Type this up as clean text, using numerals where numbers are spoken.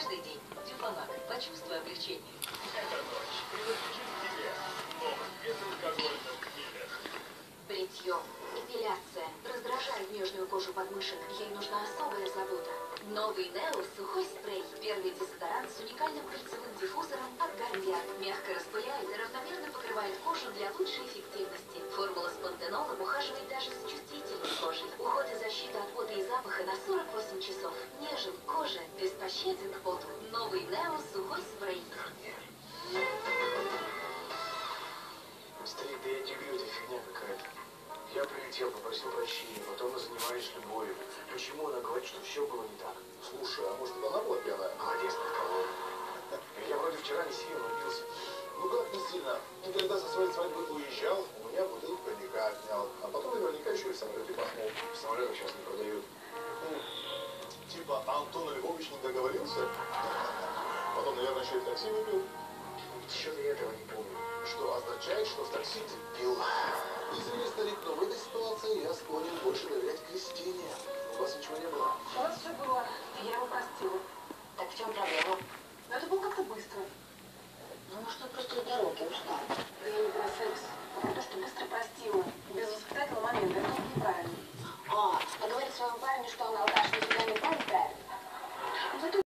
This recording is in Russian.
каждый день. Дюфамак. Почувствуй облегчение. Эта ночь принадлежит тебе. Новый безалкогольный миллер. Бритье, эпиляция, раздражает нежную кожу подмышек. Ей нужна особая забота. Новый Нео сухой спрей. Первый дезодорант с уникальным кольцевым диффузором от Гарниер. Мягко распыляет и равномерно покрывает кожу для лучшей эффективности. Формула с пантенолом ухаживает даже с чувствительной кожей. Уход и защита от пота и запаха на 48 часов. Нежен к коже, беспощаден к поту. Новый Нео сухой спрей. Старик, да я тебе говорю, это фигня какая-то. Я прилетел, попросил прощения, потом мы занимались любовью. Почему она говорит, что все было не так? Слушай, а может она была пьяная? Молодец, подколол. Я вроде вчера не сильно напился. Ну как не сильно? Ты когда со своей свадьбы уезжал, у меня бутылку коньяка отнял. А потом наверняка еще и в самолете пахнул. Самолетов сейчас не продают. Типа Антон Львович не договорился? Потом, наверное, еще и в такси выпил. Что-то я этого не помню. Что означает, что в такси ты пил.